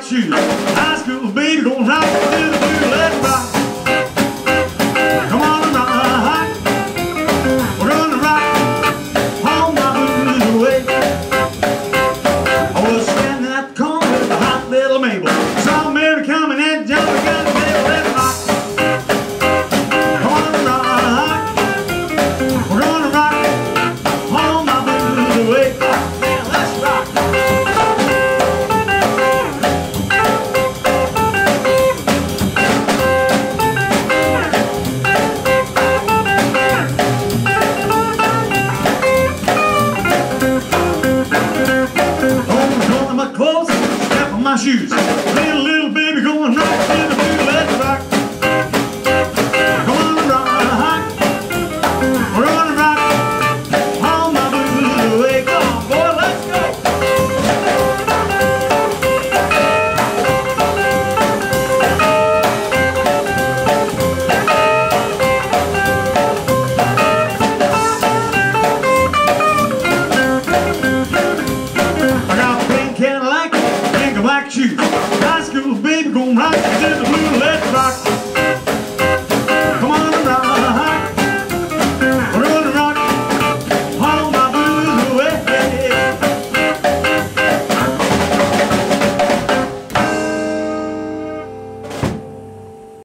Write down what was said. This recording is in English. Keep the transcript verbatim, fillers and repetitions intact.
shoes. High school baby gonna rock to the blue. Let's rock. Come on and rock. We're gonna rock. All my blues away. I was standing at the corner with a hot little Mabel. Saw Mary coming and jumping gun the table. Let's rock. Come on and rock. We're gonna rock. All my blues away. Let's rock. My clothes, step on my shoes.